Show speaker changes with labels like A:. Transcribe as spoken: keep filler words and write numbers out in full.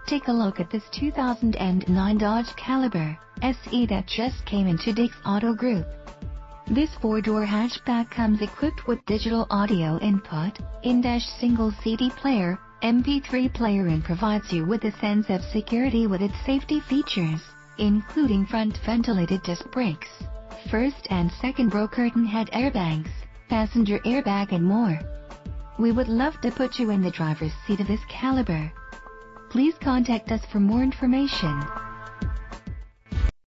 A: Take a look at this two thousand nine Dodge Caliber S E that just came into Dick's Auto Group. This four-door hatchback comes equipped with digital audio input, in-dash single C D player, M P three player, and provides you with a sense of security with its safety features, including front ventilated disc brakes, first and second row curtain head airbags, passenger airbag, and more. We would love to put you in the driver's seat of this Caliber. Please contact us for more information.